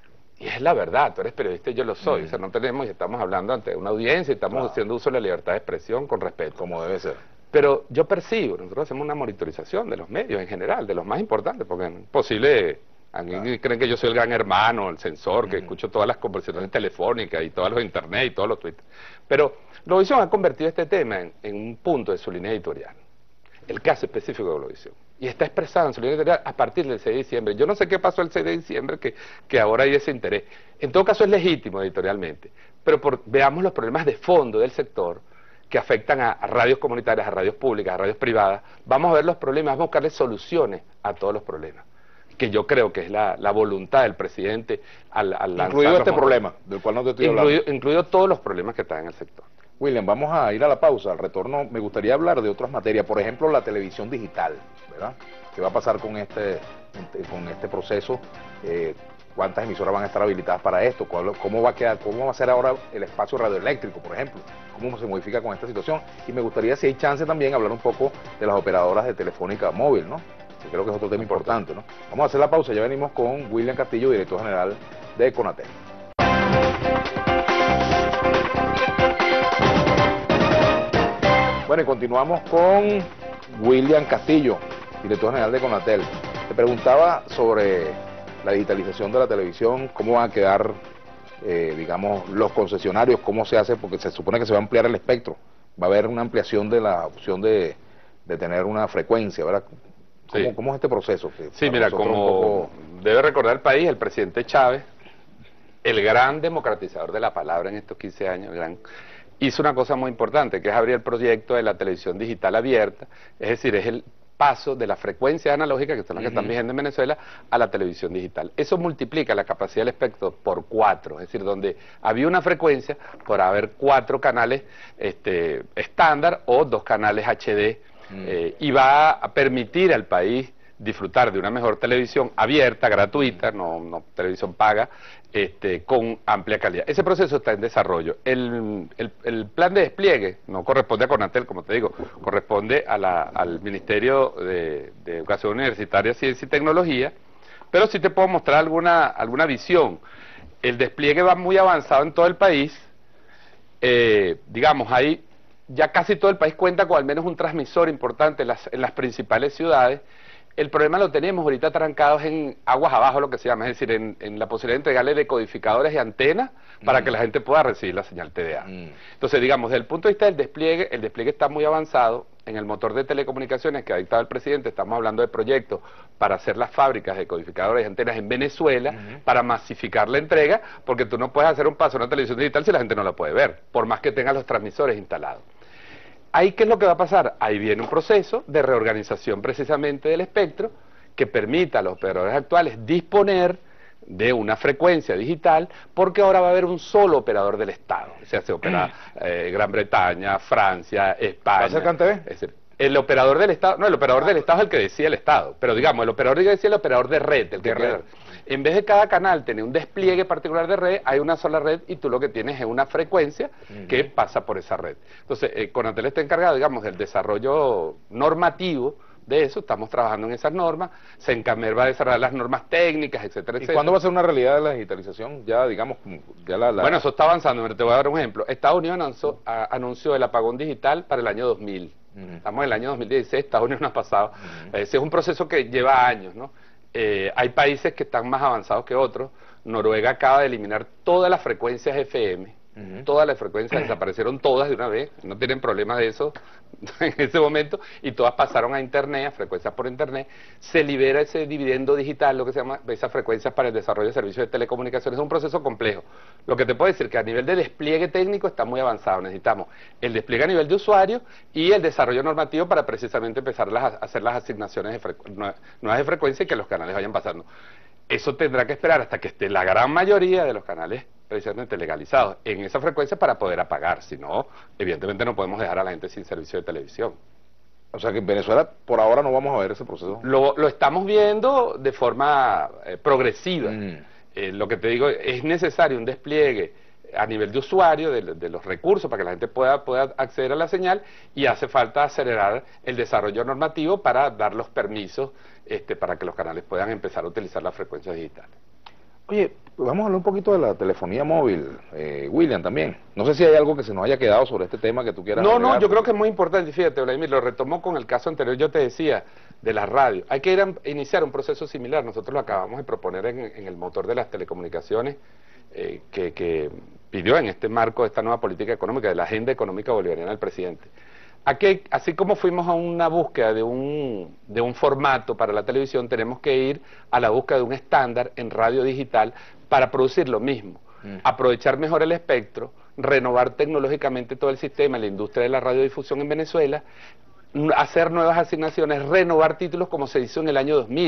y es la verdad, tú eres periodista y yo lo soy, Mm. o sea, no tenemos, y estamos hablando ante una audiencia y estamos Claro. haciendo uso de la libertad de expresión con respeto. Como debe ser. Pero yo percibo, nosotros hacemos una monitorización de los medios en general, de los más importantes, porque es posible, a mí Claro. creen que yo soy el gran hermano, el censor, que Ujú. escucho todas las conversaciones telefónicas y todos los internet y todos los tweets. Pero Globovisión ha convertido este tema en, en un punto de su línea editorial, el caso específico de Globovisión. Y está expresado en su línea editorial a partir del seis de diciembre. Yo no sé qué pasó el seis de diciembre, que, que ahora hay ese interés. En todo caso es legítimo editorialmente, pero por, veamos los problemas de fondo del sector que afectan a, a radios comunitarias, a radios públicas, a radios privadas. Vamos a ver los problemas, vamos a buscarle soluciones a todos los problemas. que yo creo que es la, la voluntad del presidente al, al lanzar incluido este los problema, del cual no te estoy incluido, hablando. incluido todos los problemas que están en el sector. William, vamos a ir a la pausa. Al retorno me gustaría hablar de otras materias, por ejemplo la televisión digital, ¿verdad? ¿Qué va a pasar con este, con este proceso? Eh, ¿Cuántas emisoras van a estar habilitadas para esto? ¿Cómo va a quedar, cómo va a ser ahora el espacio radioeléctrico, por ejemplo? ¿Cómo se modifica con esta situación? Y me gustaría, si hay chance, también hablar un poco de las operadoras de telefónica móvil, ¿no? Que creo que es otro tema importante, ¿no? Vamos a hacer la pausa, ya venimos con William Castillo, director general de Conatel. Bueno, y continuamos con William Castillo, director general de Conatel. Te preguntaba sobre la digitalización de la televisión, cómo van a quedar, eh, digamos, los concesionarios, cómo se hace, porque se supone que se va a ampliar el espectro, va a haber una ampliación de la opción de, de tener una frecuencia, ¿verdad? ¿Cómo, Sí. ¿Cómo es este proceso? Que Sí, mira, como poco... debe recordar el país, el presidente Chávez, el gran democratizador de la palabra en estos quince años, el gran, hizo una cosa muy importante, que es abrir el proyecto de la televisión digital abierta, es decir, es el paso de la frecuencia analógica, que son las que están vigentes en Venezuela, a la televisión digital. Eso multiplica la capacidad del espectro por cuatro, es decir, donde había una frecuencia, por haber cuatro canales este, estándar o dos canales H D, mm. eh, y va a permitir al país disfrutar de una mejor televisión abierta, gratuita, no, no televisión paga, este, con amplia calidad. Ese proceso está en desarrollo. El, el, el plan de despliegue no corresponde a Conatel, como te digo, corresponde a la, al Ministerio de, de Educación Universitaria, Ciencia y Tecnología, pero sí te puedo mostrar alguna, alguna visión. El despliegue va muy avanzado en todo el país, eh, digamos, hay ya casi todo el país cuenta con al menos un transmisor importante en las, en las principales ciudades. El problema lo tenemos ahorita trancados en aguas abajo, lo que se llama, es decir, en, en la posibilidad de entregarle decodificadores y antenas para mm. que la gente pueda recibir la señal T D A. Mm. Entonces, digamos, desde el punto de vista del despliegue, el despliegue está muy avanzado. En el motor de telecomunicaciones que ha dictado el presidente, estamos hablando de proyectos para hacer las fábricas de decodificadores y antenas en Venezuela, mm. para masificar la entrega, porque tú no puedes hacer un paso a una televisión digital si la gente no la puede ver, por más que tenga los transmisores instalados. Ahí, ¿qué es lo que va a pasar? Ahí viene un proceso de reorganización precisamente del espectro que permita a los operadores actuales disponer de una frecuencia digital, porque ahora va a haber un solo operador del Estado. O sea, se opera eh, Gran Bretaña, Francia, España. ¿Va a ser CanTV? Es decir, el operador del Estado, no, el operador del Estado es el que decía el Estado, pero digamos, el operador que decía el operador de red, el que de red. En vez de cada canal tener un despliegue particular de red, hay una sola red y tú lo que tienes es una frecuencia uh-huh. que pasa por esa red. Entonces, eh, Conatel está encargado, digamos, del desarrollo normativo de eso, estamos trabajando en esas normas, Sencamer va a desarrollar las normas técnicas, etcétera, ¿Y etcétera. cuándo va a ser una realidad de la digitalización? Ya, digamos, ya la... la... Bueno, eso está avanzando, te voy a dar un ejemplo. Estados Unidos anunció, a, anunció el apagón digital para el año dos mil. Uh-huh. Estamos en el año dos mil dieciséis, Estados Unidos no ha pasado. Uh-huh. Ese es un proceso que lleva años, ¿no? Eh, hay países que están más avanzados que otros. Noruega acaba de eliminar todas las frecuencias F M, uh-huh. todas las frecuencias desaparecieron todas de una vez, no tienen problemas de eso en ese momento, y todas pasaron a internet, a frecuencias por internet. Se libera ese dividendo digital, lo que se llama, esas frecuencias para el desarrollo de servicios de telecomunicaciones. Es un proceso complejo. Lo que te puedo decir que a nivel de despliegue técnico está muy avanzado. Necesitamos el despliegue a nivel de usuario y el desarrollo normativo para precisamente empezar a hacer las asignaciones de frecu- nuevas de frecuencia y que los canales vayan pasando. Eso tendrá que esperar hasta que esté la gran mayoría de los canales precisamente legalizados en esa frecuencia para poder apagar. Si no, evidentemente no podemos dejar a la gente sin servicio de televisión. O sea que en Venezuela por ahora no vamos a ver ese proceso. Lo, lo estamos viendo de forma eh, progresiva. Mm. Eh, lo que te digo, es necesario un despliegue a nivel de usuario de, de los recursos para que la gente pueda, pueda acceder a la señal, y hace falta acelerar el desarrollo normativo para dar los permisos este, para que los canales puedan empezar a utilizar las frecuencias digitales. Oye, vamos a hablar un poquito de la telefonía móvil, eh, William, también. No sé si hay algo que se nos haya quedado sobre este tema que tú quieras No, agregar, no, yo porque... creo que es muy importante, fíjate, Vladimir, lo retomó con el caso anterior, yo te decía, de la radio. Hay que ir a iniciar un proceso similar, nosotros lo acabamos de proponer en, en el motor de las telecomunicaciones, eh, que, que pidió en este marco de esta nueva política económica, de la agenda económica bolivariana del presidente. Aquí, así como fuimos a una búsqueda de un, de un formato para la televisión, tenemos que ir a la búsqueda de un estándar en radio digital para producir lo mismo, mm. aprovechar mejor el espectro, renovar tecnológicamente todo el sistema, la industria de la radiodifusión en Venezuela, hacer nuevas asignaciones, renovar títulos como se hizo en el año dos mil.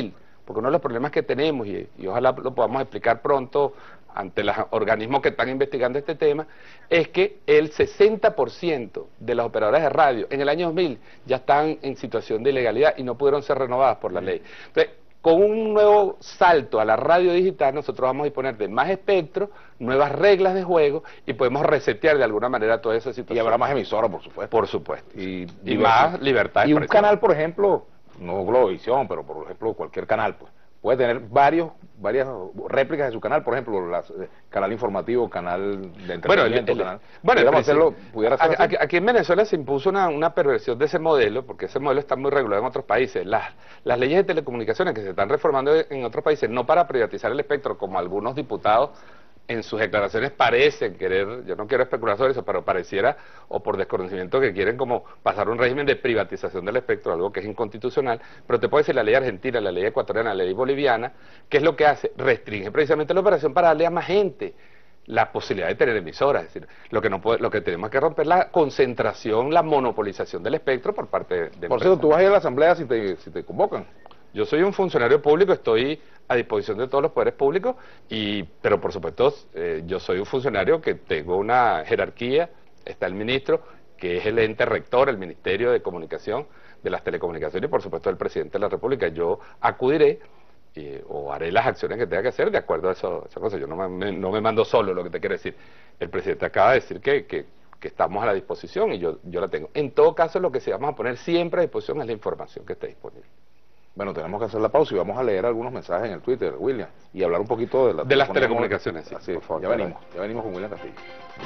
porque uno de los problemas que tenemos, y, y ojalá lo podamos explicar pronto ante los organismos que están investigando este tema, es que el sesenta por ciento de las operadoras de radio en el año dos mil ya están en situación de ilegalidad y no pudieron ser renovadas por la ley. Entonces, con un nuevo salto a la radio digital, nosotros vamos a disponer de más espectro, nuevas reglas de juego, y podemos resetear de alguna manera toda esa situación. Y habrá más emisoras, por supuesto. Por supuesto. Y, y más libertad de Y un expresión. canal, por ejemplo, no Globovisión, pero por ejemplo cualquier canal, pues, puede tener varios, varias réplicas de su canal, por ejemplo, las, eh, canal informativo, canal de entretenimiento, Bueno, el, el, canal. bueno el hacerlo, pudiera ser aquí, aquí en Venezuela se impuso una, una perversión de ese modelo, porque ese modelo está muy regulado en otros países. Las, las leyes de telecomunicaciones que se están reformando en otros países, no para privatizar el espectro, como algunos diputados en sus declaraciones parecen querer, yo no quiero especular sobre eso, pero pareciera, o por desconocimiento, que quieren como pasar un régimen de privatización del espectro, algo que es inconstitucional, pero te puedo decir la ley argentina, la ley ecuatoriana, la ley boliviana, ¿qué es lo que hace? Restringe precisamente la operación para darle a más gente la posibilidad de tener emisoras. Es decir, lo que no puede, lo que tenemos que romper es la concentración, la monopolización del espectro por parte de, de Por cierto, tú vas a ir a la asamblea si te, si te convocan. Yo soy un funcionario público, estoy a disposición de todos los poderes públicos, y pero por supuesto eh, yo soy un funcionario que tengo una jerarquía. Está el ministro, que es el ente rector, el Ministerio de Comunicación, de las Telecomunicaciones, y por supuesto el presidente de la República. Yo acudiré y, o haré las acciones que tenga que hacer de acuerdo a eso, esa cosa. Yo no me, no me mando solo, lo que te quiero decir. El presidente acaba de decir que, que, que estamos a la disposición y yo, yo la tengo. En todo caso, lo que sí vamos a poner siempre a disposición es la información que esté disponible. Bueno, tenemos que hacer la pausa y vamos a leer algunos mensajes en el Twitter, William, y hablar un poquito de, la de las telecomunicaciones. Sí, así, por favor, ya venimos, ya venimos con William Castillo.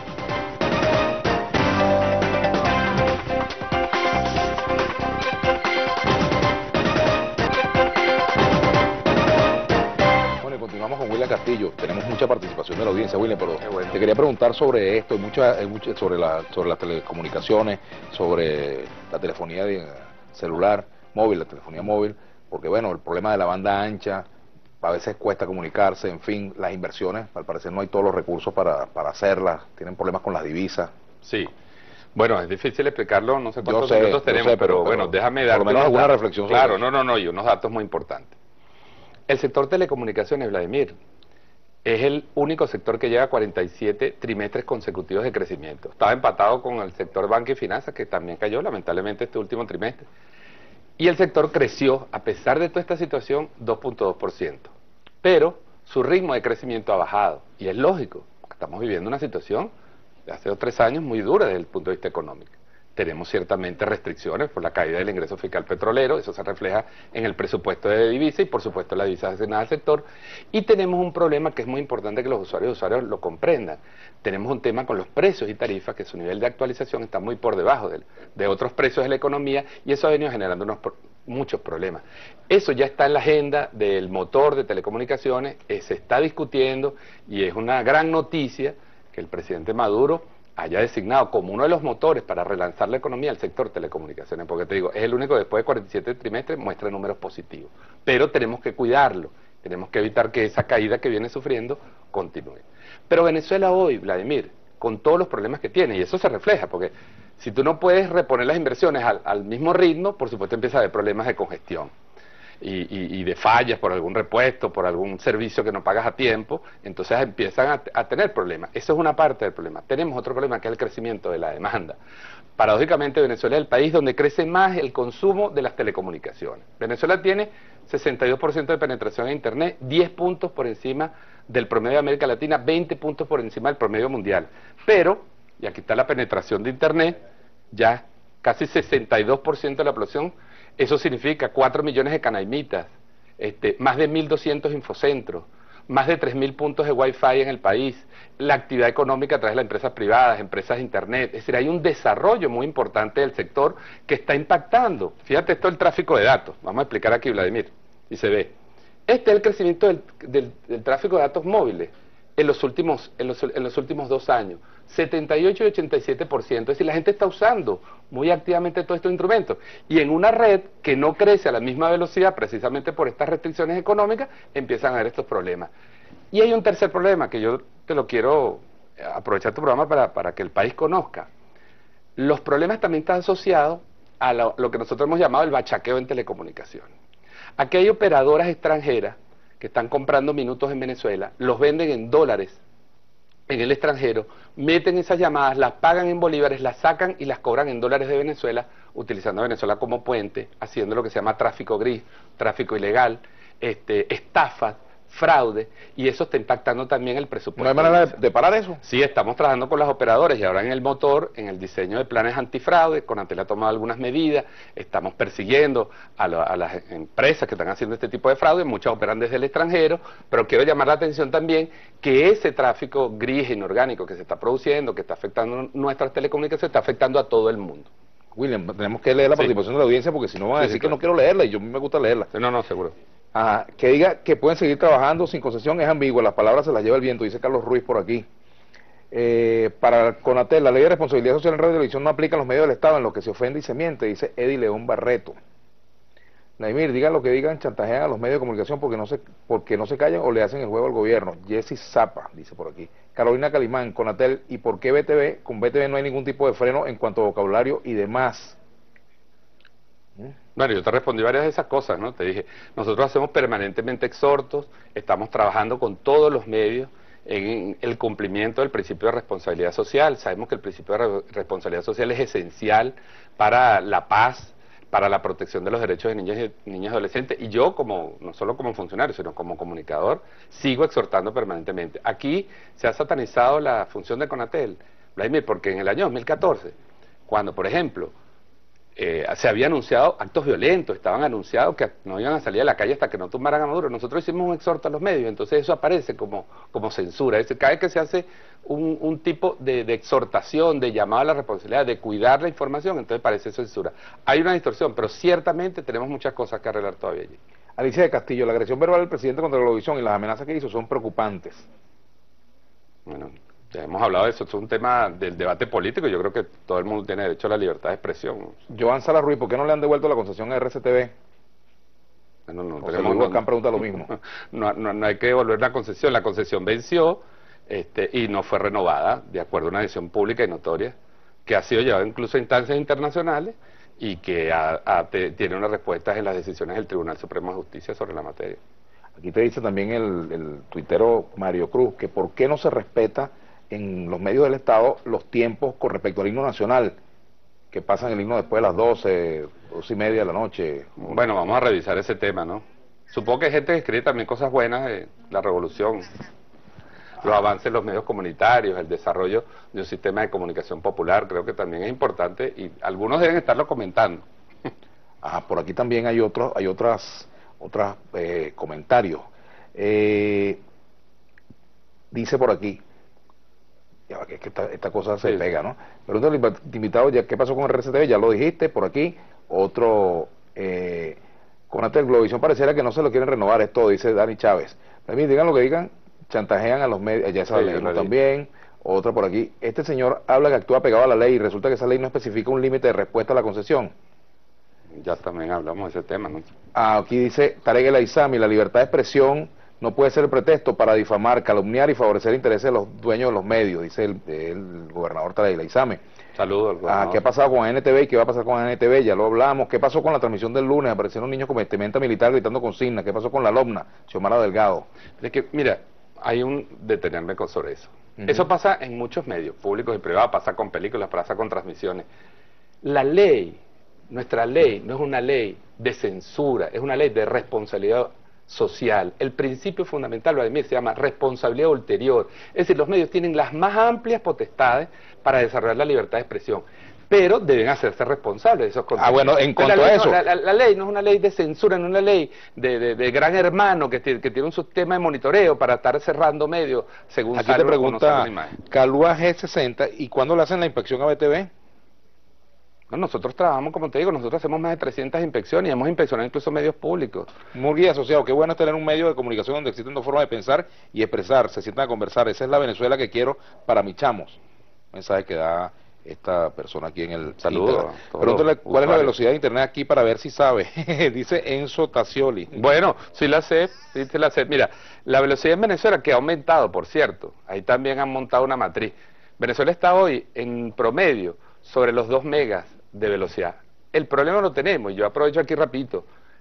Bueno, y continuamos con William Castillo. Tenemos mucha participación de la audiencia, William, pero bueno. te quería preguntar sobre esto, mucha, mucha, sobre, la, sobre las telecomunicaciones, sobre la telefonía de, celular, móvil, la telefonía móvil. Porque bueno, el problema de la banda ancha, a veces cuesta comunicarse, en fin, las inversiones, al parecer no hay todos los recursos para, para hacerlas, tienen problemas con las divisas. Sí, bueno, es difícil explicarlo, no sé cuántos sé, minutos tenemos, sé, pero, pero, pero bueno, déjame dar... Por lo menos alguna datos. reflexión sobre Claro, eso. no, no, no, y unos datos muy importantes. El sector telecomunicaciones, Vladimir, es el único sector que lleva cuarenta y siete trimestres consecutivos de crecimiento. Estaba empatado con el sector banca y finanzas, que también cayó lamentablemente este último trimestre. Y el sector creció, a pesar de toda esta situación, dos punto dos por ciento. Pero su ritmo de crecimiento ha bajado. Y es lógico, porque estamos viviendo una situación de hace dos o tres años muy dura desde el punto de vista económico. Tenemos ciertamente restricciones por la caída del ingreso fiscal petrolero, eso se refleja en el presupuesto de divisa y por supuesto las divisas asignadas al sector. Y tenemos un problema que es muy importante que los usuarios y usuarios lo comprendan. Tenemos un tema con los precios y tarifas, que su nivel de actualización está muy por debajo de, de otros precios de la economía, y eso ha venido generando unos, muchos problemas. Eso ya está en la agenda del motor de telecomunicaciones, eh, se está discutiendo, y es una gran noticia que el presidente Maduro haya designado como uno de los motores para relanzar la economía el sector telecomunicaciones, porque te digo, es el único que después de cuarenta y siete trimestres muestra números positivos, pero tenemos que cuidarlo, tenemos que evitar que esa caída que viene sufriendo continúe. Pero Venezuela hoy, Vladimir, con todos los problemas que tiene, y eso se refleja, porque si tú no puedes reponer las inversiones al, al mismo ritmo, por supuesto empieza a haber problemas de congestión. Y, y, y de fallas por algún repuesto, por algún servicio que no pagas a tiempo, entonces empiezan a, a tener problemas. Eso es una parte del problema. Tenemos otro problema, que es el crecimiento de la demanda. Paradójicamente, Venezuela es el país donde crece más el consumo de las telecomunicaciones. Venezuela tiene sesenta y dos por ciento de penetración en Internet, diez puntos por encima del promedio de América Latina, veinte puntos por encima del promedio mundial. Pero, y aquí está la penetración de Internet, ya casi sesenta y dos por ciento de la población. Eso significa cuatro millones de canaimitas, este, más de mil doscientos infocentros, más de tres mil puntos de Wi-Fi en el país, la actividad económica a través de las empresas privadas, empresas de Internet. Es decir, hay un desarrollo muy importante del sector que está impactando. Fíjate esto del tráfico de datos. Vamos a explicar aquí, Vladimir, y se ve. Este es el crecimiento del, del, del tráfico de datos móviles en los últimos, en los, en los últimos dos años. setenta y ocho y ochenta y siete por ciento. Es decir, la gente está usando muy activamente todos estos instrumentos. Y en una red que no crece a la misma velocidad, precisamente por estas restricciones económicas, empiezan a haber estos problemas. Y hay un tercer problema que yo te lo quiero aprovechar tu programa para, para que el país conozca. Los problemas también están asociados a lo, lo que nosotros hemos llamado el bachaqueo en telecomunicaciones. Aquí hay operadoras extranjeras que están comprando minutos en Venezuela, los venden en dólares en el extranjero, meten esas llamadas, las pagan en bolívares, las sacan y las cobran en dólares de Venezuela, utilizando a Venezuela como puente, haciendo lo que se llama tráfico gris, tráfico ilegal, este, estafas, fraude, y eso está impactando también el presupuesto. ¿No hay manera de, de parar eso? Sí, estamos trabajando con las operadoras y ahora en el motor, en el diseño de planes antifraude, Conatel ha tomado algunas medidas, estamos persiguiendo a, lo, a las empresas que están haciendo este tipo de fraude, muchas operan desde el extranjero, pero quiero llamar la atención también que ese tráfico gris e inorgánico que se está produciendo, que está afectando nuestras telecomunicaciones, está afectando a todo el mundo. William, tenemos que leer la Sí. participación de la audiencia porque si no van a Sí, decir sí, que claro. no quiero leerla y yo me gusta leerla. No, no, seguro. Ajá, que diga que pueden seguir trabajando sin concesión es ambigua, las palabras se las lleva el viento, dice Carlos Ruiz por aquí. Eh, para Conatel, la ley de responsabilidad social en radio y televisión no aplica a los medios del Estado en los que se ofende y se miente, dice Eddie León Barreto. Naimir, digan lo que digan, chantajean a los medios de comunicación porque no se porque no se callan o le hacen el juego al gobierno. Jessy Zapa, dice por aquí. Carolina Calimán, Conatel, ¿y por qué B T V? Con B T V no hay ningún tipo de freno en cuanto a vocabulario y demás. Bueno, yo te respondí varias de esas cosas, ¿no? Te dije, nosotros hacemos permanentemente exhortos, estamos trabajando con todos los medios en el cumplimiento del principio de responsabilidad social. Sabemos que el principio de re- responsabilidad social es esencial para la paz, para la protección de los derechos de niños y niñas y adolescentes, y yo como, no solo como funcionario, sino como comunicador, sigo exhortando permanentemente. Aquí se ha satanizado la función de Conatel, Vladimir, porque en el año dos mil catorce, cuando, por ejemplo, Eh, se había anunciado actos violentos, estaban anunciados que no iban a salir a la calle hasta que no tumbaran a Maduro. Nosotros hicimos un exhorto a los medios, entonces eso aparece como, como censura. Es decir, cada vez que se hace un, un tipo de, de exhortación, de llamado a la responsabilidad, de cuidar la información, entonces parece censura. Hay una distorsión, pero ciertamente tenemos muchas cosas que arreglar todavía allí. Alicia de Castillo, la agresión verbal del presidente contra la Globovisión y las amenazas que hizo son preocupantes. Bueno, ya hemos hablado de eso, esto es un tema del debate político, yo creo que todo el mundo tiene derecho a la libertad de expresión. Joan Sala Ruiz, ¿por qué no le han devuelto la concesión a R C T V? Bueno, no, José tenemos, Luis no, Volcán pregunta lo mismo. no, no, no hay que devolver la concesión, la concesión venció este, y no fue renovada, de acuerdo a una decisión pública y notoria, que ha sido llevada incluso a instancias internacionales y que ha, ha, te, tiene unas respuestas en las decisiones del Tribunal Supremo de Justicia sobre la materia. Aquí te dice también el, el tuitero Mario Cruz, que por qué no se respeta en los medios del Estado los tiempos con respecto al himno nacional, que pasan el himno después de las doce, doce y media de la noche. Bueno, vamos a revisar ese tema, ¿no? Supongo que hay gente que escribe también cosas buenas de la revolución, los avances en los medios comunitarios, el desarrollo de un sistema de comunicación popular, creo que también es importante y algunos deben estarlo comentando. Ah, por aquí también hay otros, hay otras, otras eh, comentarios. Eh, dice por aquí, ya va, que es que esta, esta cosa se Sí, pega, ¿no? Pregunta al invitado, ya, ¿qué pasó con el R C T V? Ya lo dijiste, por aquí, otro, eh, Conatel Globovisión pareciera que no se lo quieren renovar, es todo, dice Dani Chávez. También digan lo que digan, chantajean a los medios, ya esa Sí, la leímos lo también. Otra por aquí, este señor habla que actúa pegado a la ley y resulta que esa ley no especifica un límite de respuesta a la concesión. Ya también hablamos de ese tema, ¿no? Ah, aquí dice Tarek El Aizami, la libertad de expresión no puede ser el pretexto para difamar, calumniar y favorecer intereses de los dueños de los medios, dice el, el gobernador Tarek El Aizami. Saludos al Ah, gobernador. ¿qué ha pasado con N T V y qué va a pasar con N T V? Ya lo hablamos. ¿Qué pasó con la transmisión del lunes? Aparecieron niños con vestimenta militar gritando consignas. ¿Qué pasó con la Lomna? Xiomara Delgado. Es que, mira, hay un detenerme con sobre eso. Ujú. Eso pasa en muchos medios, públicos y privados, pasa con películas, pasa con transmisiones. La ley, nuestra ley, no es una ley de censura, es una ley de responsabilidad social. El principio fundamental, Vladimir, se llama responsabilidad ulterior. Es decir, los medios tienen las más amplias potestades para desarrollar la libertad de expresión, pero deben hacerse responsables de esos contenidos. Ah, bueno, en Pero cuanto la a ley eso. no- la, la- la ley no es una ley de censura, no es una ley de, de- de gran hermano que tiene, que tiene un sistema de monitoreo para estar cerrando medios según Aquí sale te uno o no sale pregunta una imagen. Calúa G sesenta, ¿y cuándo le hacen la inspección a B T V? No, nosotros trabajamos, como te digo, nosotros hacemos más de trescientas inspecciones y hemos inspeccionado incluso medios públicos. Murguía asociado, qué bueno es tener un medio de comunicación donde existen dos formas de pensar y expresar, se sientan a conversar. Esa es la Venezuela que quiero para mis chamos. Mensaje que da esta persona aquí en el Saludos Instagram. a todos Pregúntale los cuál es la usuarios. velocidad de internet aquí para ver si sabe. Dice Enzo Tacioli. Bueno, sí la sé, sí te la sé. Mira, la velocidad en Venezuela, que ha aumentado, por cierto, ahí también han montado una matriz. Venezuela está hoy en promedio sobre los dos megas de velocidad. El problema lo tenemos, yo aprovecho aquí rapidito,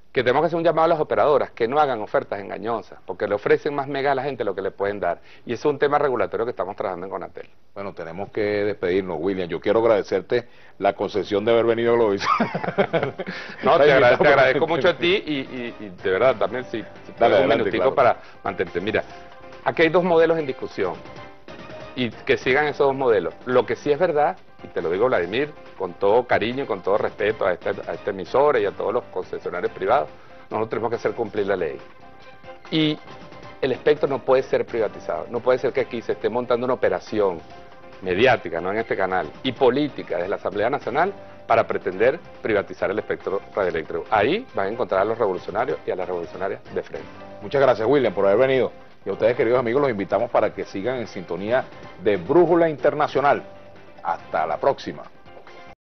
que tenemos que hacer un llamado a las operadoras que no hagan ofertas engañosas, porque le ofrecen más mega a la gente de lo que le pueden dar. Y eso es un tema regulatorio que estamos trabajando en Conatel. Bueno, tenemos que despedirnos, William. Yo quiero agradecerte la concesión de haber venido a Glovis. No, te, agrade, te agradezco mucho a ti y, y, y de verdad también si, si Dale, un adelante, minutico claro. para mantenerte. Mira, aquí hay dos modelos en discusión y que sigan esos dos modelos. Lo que sí es verdad, y te lo digo, Vladimir, con todo cariño y con todo respeto a este, a este emisor y a todos los concesionarios privados, nosotros tenemos que hacer cumplir la ley. Y el espectro no puede ser privatizado, no puede ser que aquí se esté montando una operación mediática, no en este canal, y política desde la Asamblea Nacional para pretender privatizar el espectro radioeléctrico. Ahí van a encontrar a los revolucionarios y a las revolucionarias de frente. Muchas gracias, William, por haber venido. Y a ustedes, queridos amigos, los invitamos para que sigan en sintonía de Brújula Internacional. Hasta la próxima.